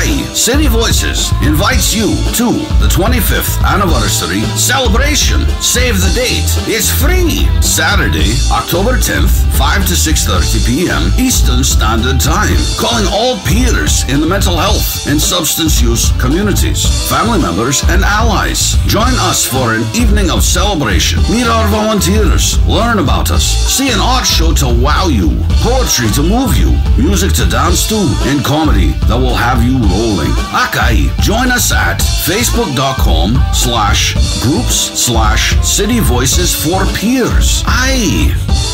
Aye, City Voices invites you to the 25th anniversary celebration. Save the date. It's free. Saturday, October 10th, 5 to 6:30 p.m. Eastern Standard Time. Calling all peers in the mental health and substance use communities, family members, and allies. Join us for an evening of celebration. Meet our volunteers. Learn about us. See an art show to wow you. Poetry to move you. Music to dance to. And comedy that will have you rolling. Akai. Join us at facebook.com/groups/City Voices for Peers. Aye.